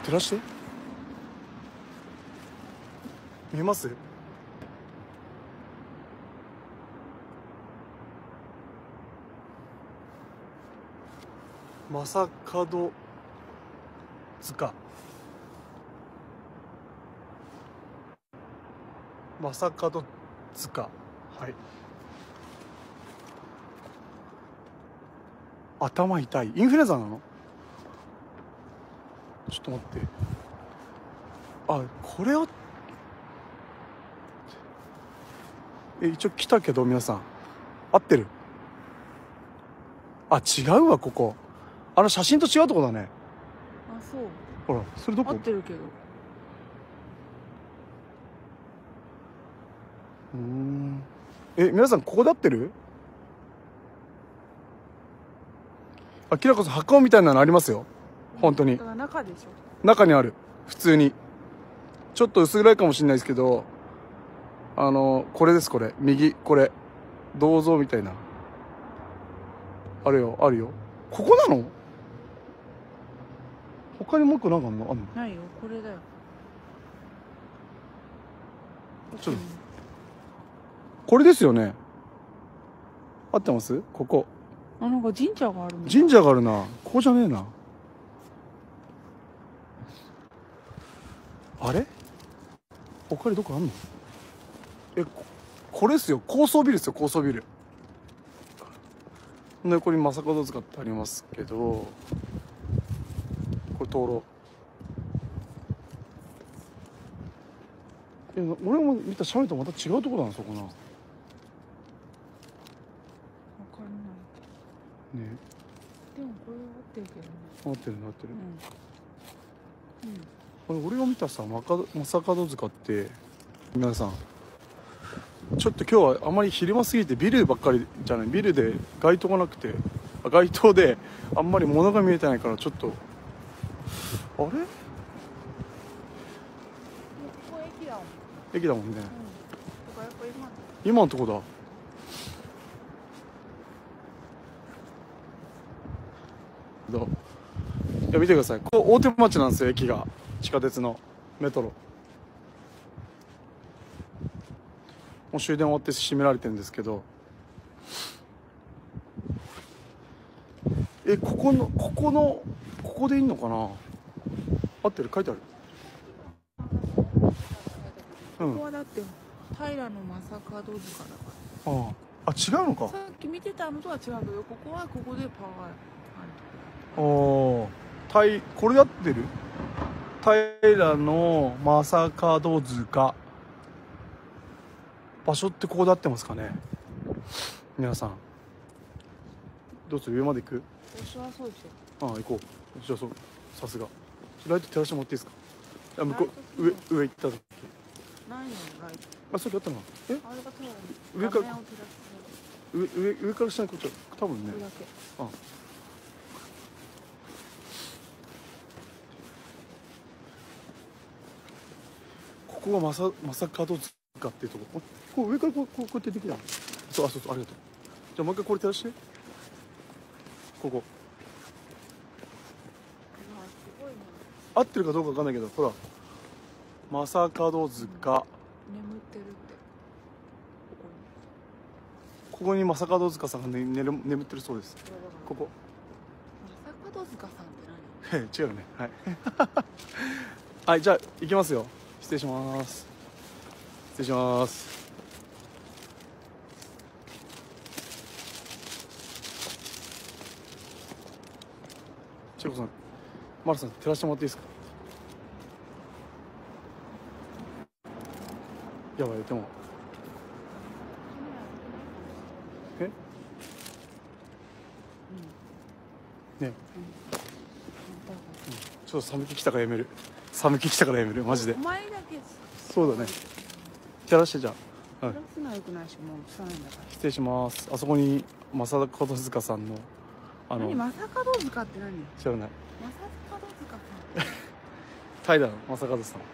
照らして見えます？正門塚、正門塚、はい。頭痛い、インフルエンザなの？ちょっと待って、あ、これは一応来たけど皆さん合ってる？あ、違うわ、ここ写真と違うとこだね。 あ、そう。 ほら、それどこ？ 合ってるけど。 皆さんここで合ってる？明らかに墓みたいなのありますよ、本当に。 だから中でしょ。 中にある、普通に。ちょっと薄暗いかもしれないですけど、これです、これ右、これ銅像みたいな、あるよあるよ。ここなの？他にもう一個なんかあんの？ ないよ、これだよ。 ちょっとこれですよね、合ってます？ここなんか神社があるの。 神社があるな。ここじゃねえな。あれ他にどこあんの？これですよ、高層ビルですよ、高層ビルで。これ正門塚ってありますけど、これ灯籠。俺も見た斜面とまた違うとこだな、そこな。 わかんないね。 でもこれは合ってるけどね。 合ってる合ってる。 うん、 これ俺が見たさ、正門塚って、皆さんちょっと今日はあまり昼間すぎてビルばっかりじゃない、ビルで街灯がなくて、街灯であんまり物が見えてないから、ちょっとあれ、 ここ駅だもん。 駅だもんね。 ここやっぱ今のとこだ。いや見てください、ここ大手町なんですよ、駅が。地下鉄のメトロ。もう終電終わって閉められてるんですけど、ここでいいのかな。合ってる？書いてある。 ここはだって平の正門塚だかあ、違うのか。 ら。さっき見てたのとは違うけど、ここはここでパワーある。 これ合ってる？平の正門塚、場所ってここで合ってますかね、皆さん。どうする？上まで行く？ 私はそうでしょ。 行こう。じゃあそう、さすが。ライト照らしてもらっていいですか？向こう、上行った時。 ないのライト。 それあったの？ あれが上から画面を照らす。 上から下にこっち、多分ね。 これだけ。 ここが正門塚っていうとこ。こう上からこうやってできた。そう、ありがとう。じゃあもう一回これ照らして。ここ。 すごいね。 合ってるかどうかわかんないけど、ほら。正門塚。 眠ってるって。 ここに正門塚さんが眠ってるそうです。ここ。 正門塚さんって何？ 違うね。はい。はい、じゃあ行きますよ。失礼します。失礼します。千子さん、丸さん照らしてもらっていいですか？やばい、でもね、ちょっと寒気来たからやめる。寒気来たからやめる、マジで。 お前だけ。 そうだね。照らして、じゃあ。 照らすのはよくないし、もう臭いんだから。 失礼します。あそこに正門塚さんの何？正門塚って何？ 知らない。 正門塚さん。 平の正門さん。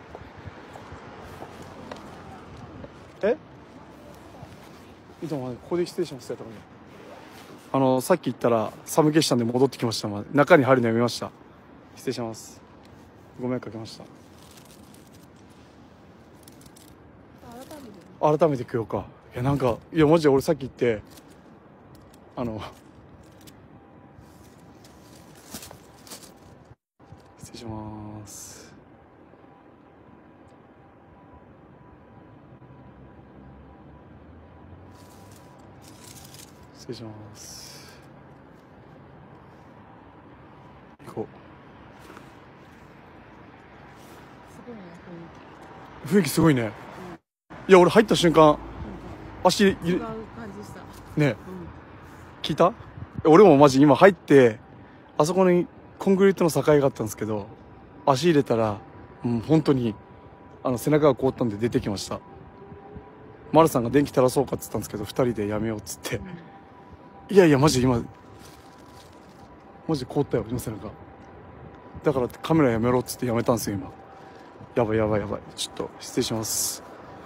いつもここで失礼しますやったかね。さっき言ったら寒気したんで戻ってきました。中に入るのやめました。失礼します。 ご迷惑かけました。 改めて改めて食おうか。いやなんかいやマジで俺さっき言って失礼します。失礼します。行こすごいねう。雰囲気すごいね。いや俺入った瞬間足違う感じした。 ね聞いた？俺もマジ今入ってあそこにコンクリートの境があったんですけど、足入れたら本当に背中が凍ったんで出てきました。丸さんが電気垂らそうかっつったんですけど2人でやめようっつって、いやいやマジ今マジ凍ったよ今背中だからってカメラやめろっつってやめたんですよ今。やばいやばいやばい、ちょっと失礼します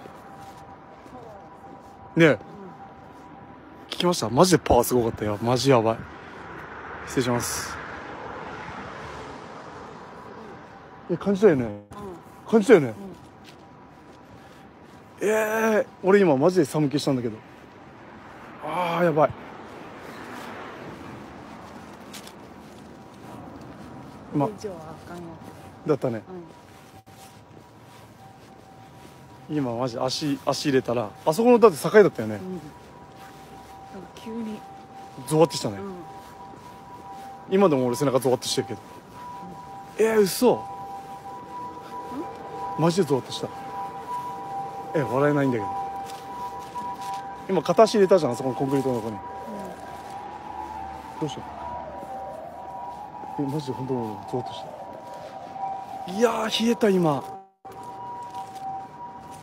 ねえ、聞きました？マジでパワーすごかったよ。マジやばい。失礼します。感じたよね。感じたよね。俺今マジで寒気したんだけど。あーやばい。 以上はあかんよ。 だったね。今マジ足入れたらあそこのだって境だったよね。 なんか急にゾワってしたね。今でも俺背中ゾワってしてるけど。嘘。マジでゾワってした。笑えないんだけど。今片足入れたじゃんあそこのコンクリートの中に。どうした？マジで本当にゾワっとした。いやー冷えた今。